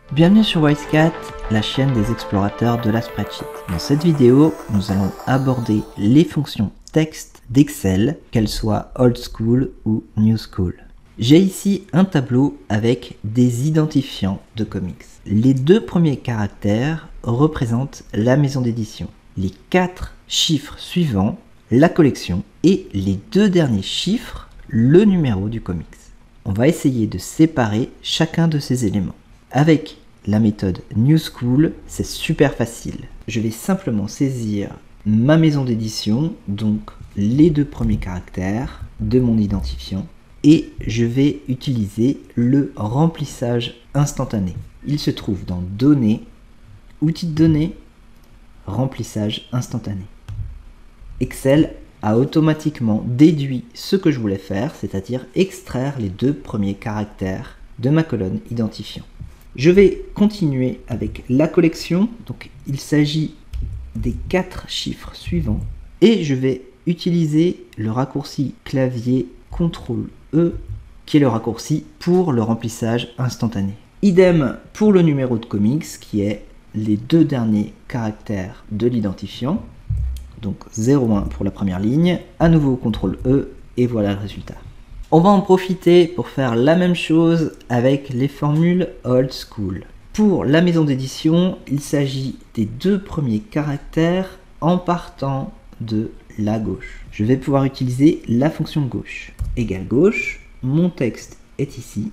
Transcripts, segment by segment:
Bienvenue sur Wisecat, la chaîne des explorateurs de la spreadsheet. Dans cette vidéo, nous allons aborder les fonctions texte d'Excel, qu'elles soient old school ou new school. J'ai ici un tableau avec des identifiants de comics. Les deux premiers caractères représentent la maison d'édition. Les 4 chiffres suivants, la collection, et les 2 derniers chiffres, le numéro du comics. On va essayer de séparer chacun de ces éléments. Avec la méthode New School, c'est super facile. Je vais simplement saisir ma maison d'édition, donc les 2 premiers caractères de mon identifiant, et je vais utiliser le remplissage instantané. Il se trouve dans Données, Outils de données, Remplissage instantané. Excel a automatiquement déduit ce que je voulais faire, c'est-à-dire extraire les 2 premiers caractères de ma colonne identifiant. Je vais continuer avec la collection, donc il s'agit des 4 chiffres suivants, et je vais utiliser le raccourci clavier CTRL-E, qui est le raccourci pour le remplissage instantané. Idem pour le numéro de comics, qui est les 2 derniers caractères de l'identifiant, donc 01 pour la première ligne, à nouveau CTRL-E, et voilà le résultat. On va en profiter pour faire la même chose avec les formules old school. Pour la maison d'édition, il s'agit des 2 premiers caractères en partant de la gauche. Je vais pouvoir utiliser la fonction gauche. Égale gauche, mon texte est ici,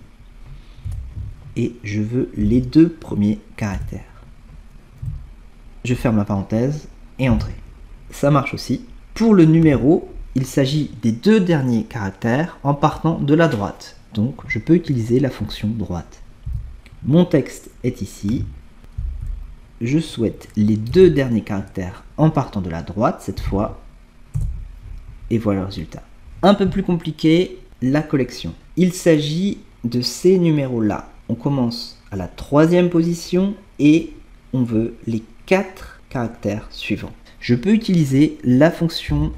et je veux les 2 premiers caractères. Je ferme la parenthèse et entrée. Ça marche aussi. Pour le numéro, il s'agit des 2 derniers caractères en partant de la droite. Donc, je peux utiliser la fonction droite. Mon texte est ici. Je souhaite les 2 derniers caractères en partant de la droite cette fois. Et voilà le résultat. Un peu plus compliqué, la collection. Il s'agit de ces numéros-là. On commence à la 3e position et on veut les 4 caractères suivants. Je peux utiliser la fonction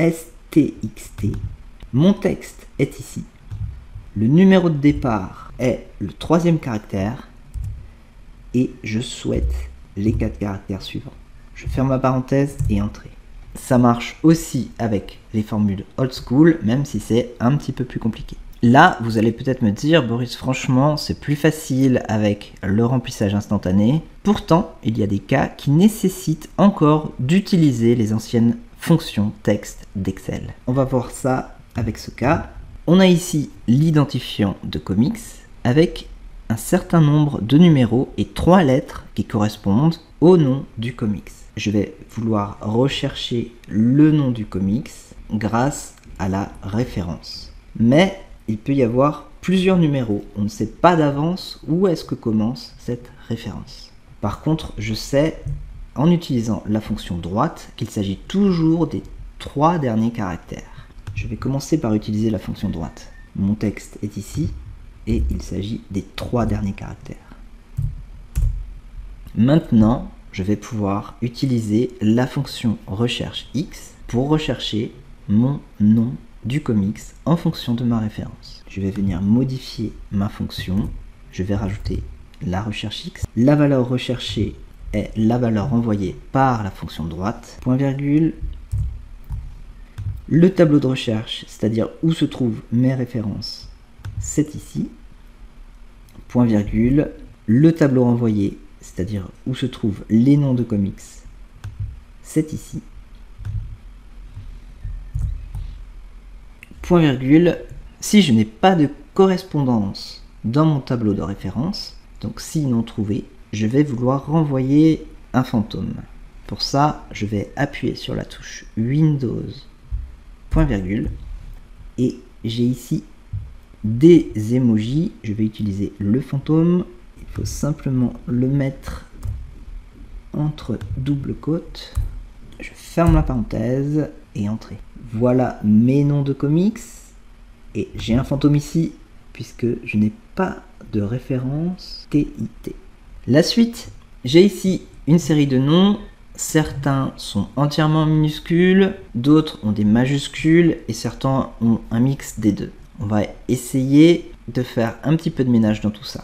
STXT. Mon texte est ici. Le numéro de départ est le 3e caractère et je souhaite les 4 caractères suivants. Je ferme ma parenthèse et entrée. Ça marche aussi avec les formules old school, même si c'est un petit peu plus compliqué. Là, vous allez peut-être me dire, Boris, franchement, c'est plus facile avec le remplissage instantané. Pourtant, il y a des cas qui nécessitent encore d'utiliser les anciennes fonctions texte d'Excel. On va voir ça avec ce cas. On a ici l'identifiant de comics avec un certain nombre de numéros et 3 lettres qui correspondent au nom du comics. Je vais vouloir rechercher le nom du comics grâce à la référence. Mais il peut y avoir plusieurs numéros. On ne sait pas d'avance où est-ce que commence cette référence. Par contre, je sais, en utilisant la fonction droite, qu'il s'agit toujours des 3 derniers caractères. Je vais commencer par utiliser la fonction droite. Mon texte est ici et il s'agit des 3 derniers caractères. Maintenant, je vais pouvoir utiliser la fonction recherche X pour rechercher mon nom du comics en fonction de ma référence. Je vais venir modifier ma fonction. Je vais rajouter la recherche X. La valeur recherchée est la valeur envoyée par la fonction droite. Point virgule. Le tableau de recherche, c'est-à-dire où se trouvent mes références, c'est ici. Point virgule. Le tableau envoyé, c'est-à-dire où se trouvent les noms de comics, c'est ici. Point virgule. Si je n'ai pas de correspondance dans mon tableau de référence, donc si non trouvé, je vais vouloir renvoyer un fantôme. Pour ça, je vais appuyer sur la touche Windows, point virgule, et j'ai ici des emojis. Je vais utiliser le fantôme. Il faut simplement le mettre entre double côtes. Je ferme la parenthèse et entrer. Voilà mes noms de comics. Et j'ai un fantôme ici, puisque je n'ai pas de référence TIT. La suite, j'ai ici une série de noms. Certains sont entièrement minuscules, d'autres ont des majuscules et certains ont un mix des deux. On va essayer de faire un petit peu de ménage dans tout ça.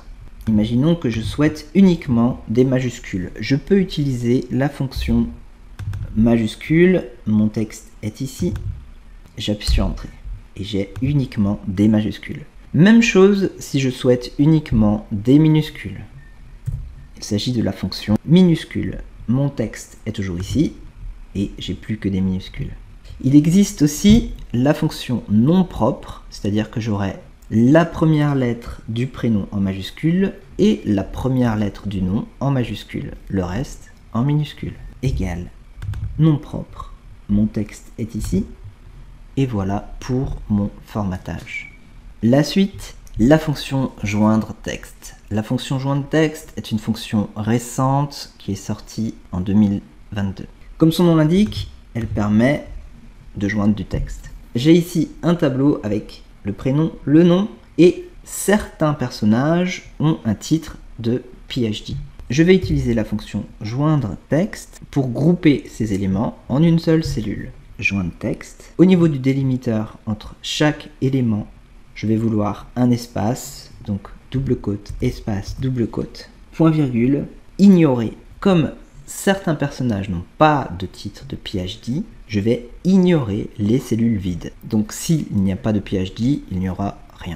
Imaginons que je souhaite uniquement des majuscules. Je peux utiliser la fonction majuscule. Mon texte est ici. J'appuie sur Entrée et j'ai uniquement des majuscules. Même chose si je souhaite uniquement des minuscules. Il s'agit de la fonction minuscule. Mon texte est toujours ici et j'ai plus que des minuscules. Il existe aussi la fonction nom propre, c'est-à-dire que j'aurai la première lettre du prénom en majuscule et la première lettre du nom en majuscule, le reste en minuscule. Égal nom propre, mon texte est ici, et voilà pour mon formatage. La suite, la fonction joindre texte. La fonction joindre texte est une fonction récente qui est sortie en 2022. Comme son nom l'indique, elle permet de joindre du texte. J'ai ici un tableau avec le prénom, le nom et certains personnages ont un titre de PhD. Je vais utiliser la fonction joindre texte pour grouper ces éléments en une seule cellule. Joindre texte. Au niveau du délimiteur entre chaque élément, je vais vouloir un espace, donc double quote, espace, double quote, point virgule, ignorer. Comme certains personnages n'ont pas de titre de PhD, je vais ignorer les cellules vides. Donc s'il n'y a pas de PhD, il n'y aura rien.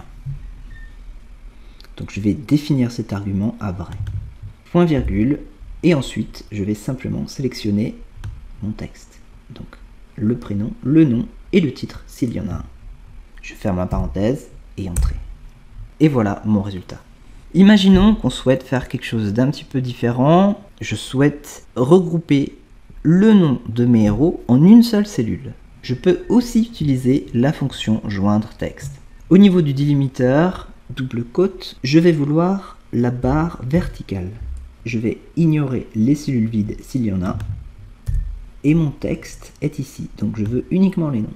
Donc je vais définir cet argument à vrai. Point virgule, et ensuite je vais simplement sélectionner mon texte. Donc le prénom, le nom et le titre s'il y en a un. Je ferme la parenthèse et Entrée. Et voilà mon résultat. Imaginons qu'on souhaite faire quelque chose d'un petit peu différent. Je souhaite regrouper le nom de mes héros en une seule cellule. Je peux aussi utiliser la fonction joindre texte. Au niveau du délimiteur, double quote, je vais vouloir la barre verticale. Je vais ignorer les cellules vides s'il y en a. Et mon texte est ici, donc je veux uniquement les noms.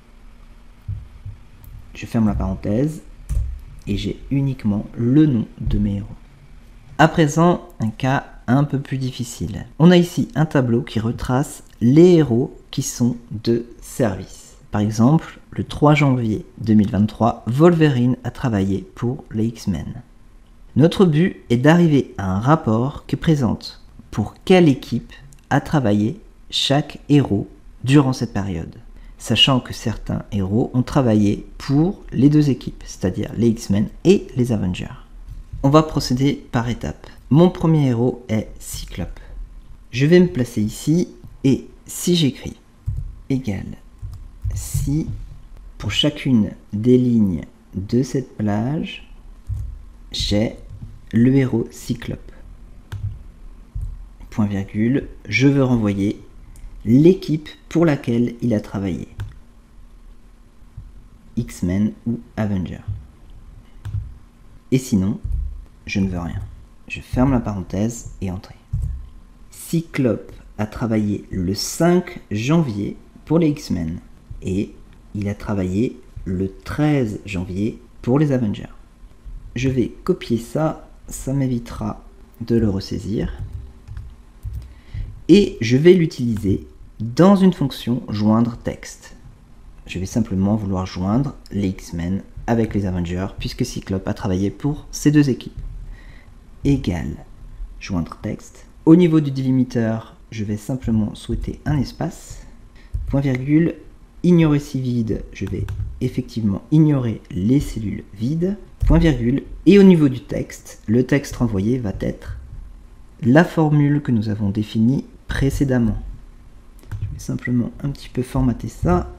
Je ferme la parenthèse et j'ai uniquement le nom de mes héros. À présent, un cas un peu plus difficile. On a ici un tableau qui retrace les héros qui sont de service. Par exemple, le 3 janvier 2023, Wolverine a travaillé pour les X-Men. Notre but est d'arriver à un rapport qui présente pour quelle équipe a travaillé chaque héros durant cette période, sachant que certains héros ont travaillé pour les deux équipes, c'est-à-dire les X-Men et les Avengers. On va procéder par étapes. Mon premier héros est Cyclope. Je vais me placer ici et si j'écris égal si pour chacune des lignes de cette plage, j'ai le héros Cyclope. Point virgule, je veux renvoyer l'équipe pour laquelle il a travaillé. X-Men ou Avengers. Et sinon, je ne veux rien. Je ferme la parenthèse et Entrée. Cyclope a travaillé le 5 janvier pour les X-Men et il a travaillé le 13 janvier pour les Avengers. Je vais copier ça, ça m'évitera de le ressaisir. Et je vais l'utiliser dans une fonction joindre texte. Je vais simplement vouloir joindre les X-Men avec les Avengers puisque Cyclope a travaillé pour ces deux équipes. Égal joindre texte. Au niveau du délimiteur, je vais simplement souhaiter un espace. Point virgule, ignorer si vide, je vais effectivement ignorer les cellules vides. Point virgule, et au niveau du texte, le texte renvoyé va être la formule que nous avons définie précédemment. Je vais simplement un petit peu formater ça.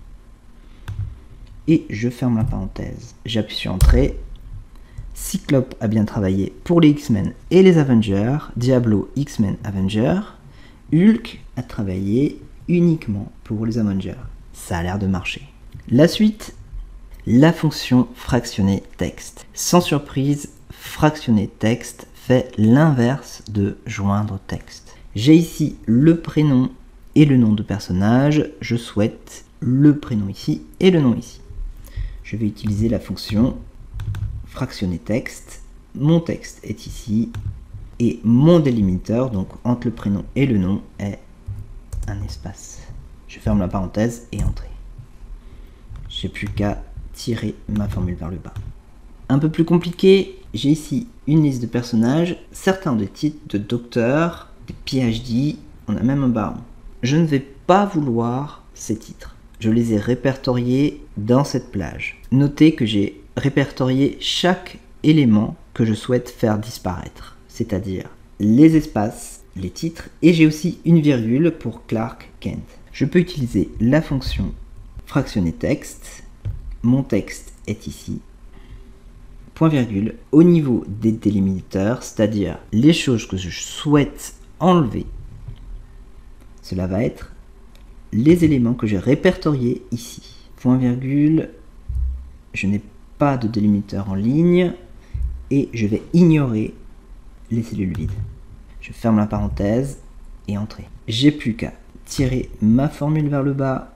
Et je ferme la parenthèse. J'appuie sur Entrée. Cyclope a bien travaillé pour les X-Men et les Avengers. Diablo, X-Men, Avengers. Hulk a travaillé uniquement pour les Avengers. Ça a l'air de marcher. La suite, la fonction fractionner texte. Sans surprise, fractionner texte fait l'inverse de joindre texte. J'ai ici le prénom et le nom de personnage. Je souhaite le prénom ici et le nom ici. Je vais utiliser la fonction fractionner texte. Mon texte est ici et mon délimiteur, donc entre le prénom et le nom, est un espace. Je ferme la parenthèse et Entrée. J'ai plus qu'à tirer ma formule vers le bas. Un peu plus compliqué, j'ai ici une liste de personnages, certains des titres de docteurs, des PhD, on a même un baron. Je ne vais pas vouloir ces titres. Je les ai répertoriés dans cette plage. Notez que j'ai répertorié chaque élément que je souhaite faire disparaître, c'est-à-dire les espaces, les titres, et j'ai aussi une virgule pour Clark Kent. Je peux utiliser la fonction fractionner texte. Mon texte est ici. Point virgule. Au niveau des délimiteurs, c'est-à-dire les choses que je souhaite enlever, cela va être les éléments que j'ai répertoriés ici. Point virgule. Je n'ai pas de délimiteur en ligne et je vais ignorer les cellules vides. Je ferme la parenthèse et entrer. J'ai plus qu'à tirer ma formule vers le bas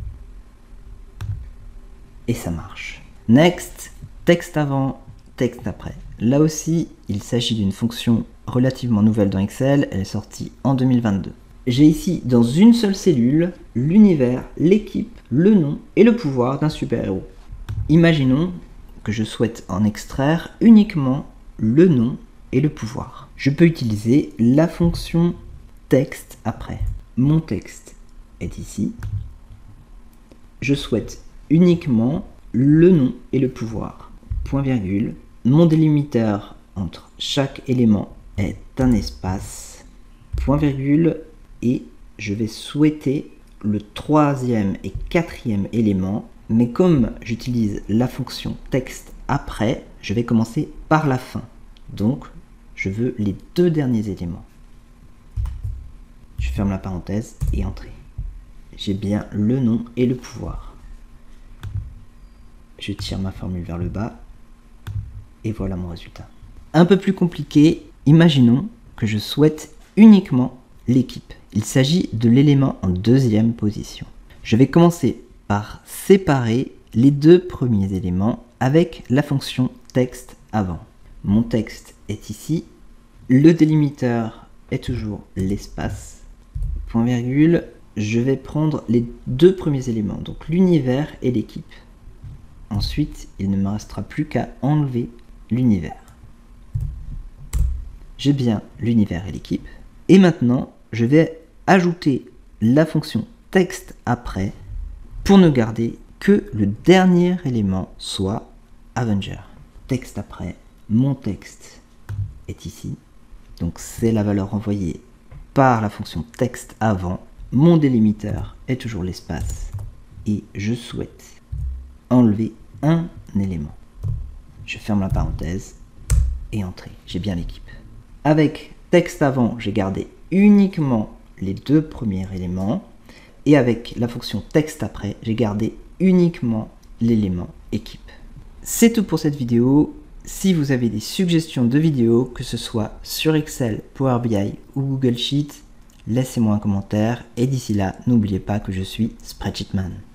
et ça marche. Next, texte avant, texte après. Là aussi, il s'agit d'une fonction relativement nouvelle dans Excel, elle est sortie en 2022. J'ai ici dans une seule cellule l'univers, l'équipe, le nom et le pouvoir d'un super-héros. Imaginons que je souhaite en extraire uniquement le nom et le pouvoir. Je peux utiliser la fonction texte après. Mon texte est ici. Je souhaite uniquement le nom et le pouvoir. Point virgule. Mon délimiteur entre chaque élément est un espace. Point virgule. Et je vais souhaiter le troisième et quatrième élément. Mais comme j'utilise la fonction texte après, je vais commencer par la fin. Donc, je veux les deux derniers éléments. Je ferme la parenthèse et entrer. J'ai bien le nom et le pouvoir. Je tire ma formule vers le bas et voilà mon résultat. Un peu plus compliqué, imaginons que je souhaite uniquement l'équipe. Il s'agit de l'élément en deuxième position. Je vais commencer par séparer les deux premiers éléments avec la fonction texte avant. Mon texte est ici. Le délimiteur est toujours l'espace. Point virgule. Je vais prendre les deux premiers éléments, donc l'univers et l'équipe. Ensuite, il ne me restera plus qu'à enlever l'univers. J'ai bien l'univers et l'équipe. Et maintenant, je vais ajouter la fonction texte après pour ne garder que le dernier élément soit Avenger. Texte après, mon texte est ici. Donc c'est la valeur envoyée par la fonction texte avant. Mon délimiteur est toujours l'espace. Et je souhaite enlever un élément. Je ferme la parenthèse et entrer. J'ai bien l'équipe. Avec texte avant, j'ai gardé uniquement les deux premiers éléments. Et avec la fonction texte après, j'ai gardé uniquement l'élément équipe. C'est tout pour cette vidéo. Si vous avez des suggestions de vidéos, que ce soit sur Excel, Power BI ou Google Sheets, laissez-moi un commentaire. Et d'ici là, n'oubliez pas que je suis Spreadsheetman.